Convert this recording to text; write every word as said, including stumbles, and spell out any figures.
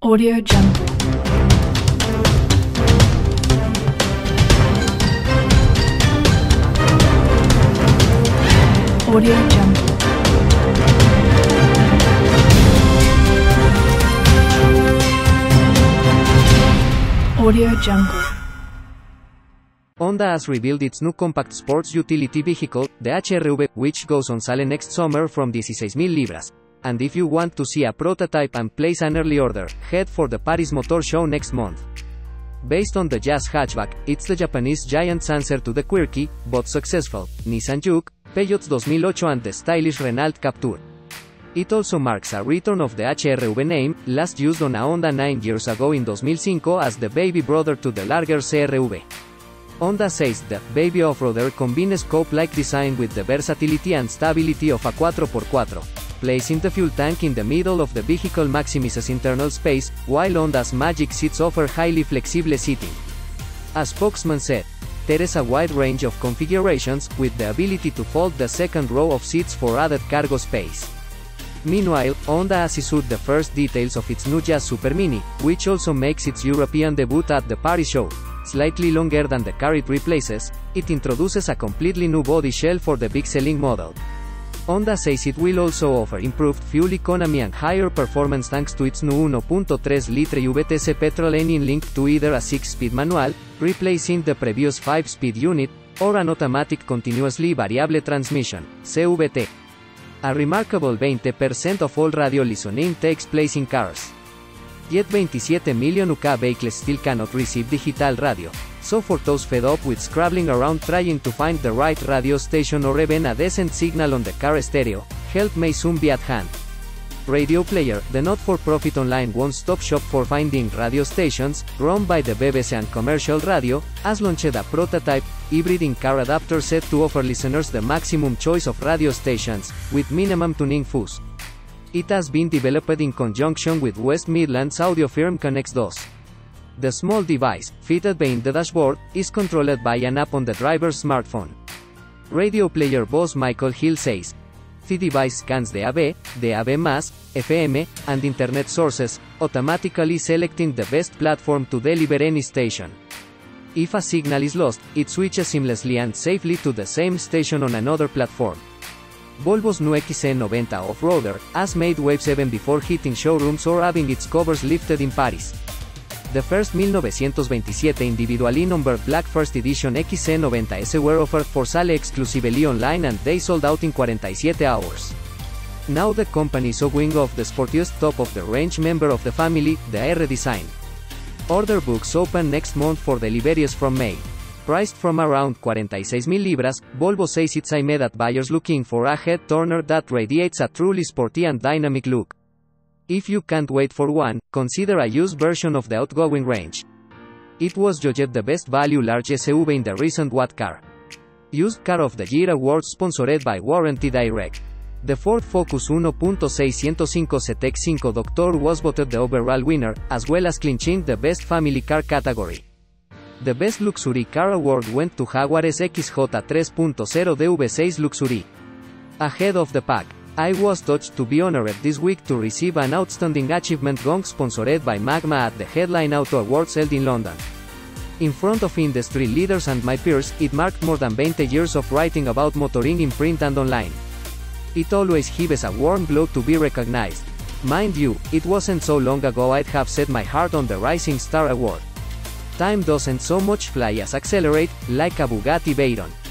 Audio Jungle. Audio Jungle. Audio Jungle. Honda has revealed its new compact sports utility vehicle, the H R V, which goes on sale next summer from dieciséis mil libras. And if you want to see a prototype and place an early order, head for the Paris Motor Show next month. Based on the Jazz hatchback, it's the Japanese giant's answer to the quirky, but successful, Nissan Juke, Peugeot two thousand eight and the stylish Renault Captur. It also marks a return of the H R V name, last used on a Honda nine years ago in two thousand five as the baby brother to the larger C R V. Honda says the Baby Offroader combines coupe-like design with the versatility and stability of a four by four. Placing the fuel tank in the middle of the vehicle maximizes internal space, while Honda's Magic Seats offer highly flexible seating. A spokesman said, "There is a wide range of configurations, with the ability to fold the second row of seats for added cargo space." Meanwhile, Honda has issued the first details of its new Jazz Super Mini, which also makes its European debut at the Paris show. Slightly longer than the car it replaces, it introduces a completely new body shell for the big-selling model. Honda says it will also offer improved fuel economy and higher performance thanks to its new one point three liter V T C petrol engine linked to either a six-speed manual, replacing the previous five-speed unit, or an automatic continuously variable transmission, C V T. A remarkable twenty percent of all radio listening takes place in cars. Yet twenty-seven million U K vehicles still cannot receive digital radio, so for those fed up with scrabbling around trying to find the right radio station or even a decent signal on the car stereo, help may soon be at hand. Radio Player, the not-for-profit online one-stop shop for finding radio stations, run by the B B C and Commercial Radio, has launched a prototype, hybrid in-car adapter set to offer listeners the maximum choice of radio stations, with minimum tuning fees. It has been developed in conjunction with West Midlands audio firm Connex two. The small device, fitted behind the dashboard, is controlled by an app on the driver's smartphone. Radio Player boss Michael Hill says, "The device scans the A B, the A B plus, F M, and Internet sources, automatically selecting the best platform to deliver any station. If a signal is lost, it switches seamlessly and safely to the same station on another platform." Volvo's new X C ninety Offroader has made waves even before hitting showrooms or having its covers lifted in Paris. The first nineteen twenty-seven individually numbered Black First Edition X C ninety S were offered for sale exclusively online and they sold out in forty-seven hours. Now the company is going off the sportiest top-of-the-range member of the family, the R design. Order books open next month for deliveries from May. Priced from around forty-six mil libras, Volvo says it's aimed at buyers looking for a head-turner that radiates a truly sporty and dynamic look. If you can't wait for one, consider a used version of the outgoing range. It was judged the best value large S U V in the recent What Car? Used Car of the Year Awards sponsored by Warranty Direct. The Ford Focus one point six oh five C T X five Doctor was voted the overall winner, as well as clinching the Best Family Car category. The Best Luxury Car Award went to Jaguar's X J three point oh D V six Luxury. Ahead of the pack, I was touched to be honored this week to receive an Outstanding Achievement gong sponsored by Magma at the Headline Auto Awards held in London. In front of industry leaders and my peers, it marked more than twenty years of writing about motoring in print and online. It always gives a warm glow to be recognized. Mind you, it wasn't so long ago I'd have set my heart on the Rising Star Award. Time doesn't so much fly as accelerate, like a Bugatti Veyron.